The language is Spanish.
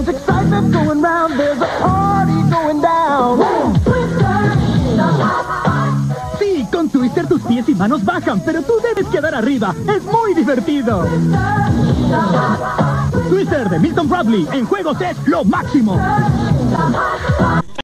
There's excitement going round, there's a party going down. Sí, con Twister tus pies y manos bajan, pero tú debes quedar arriba. Es muy divertido. Twister de Milton Bradley en juegos es lo máximo.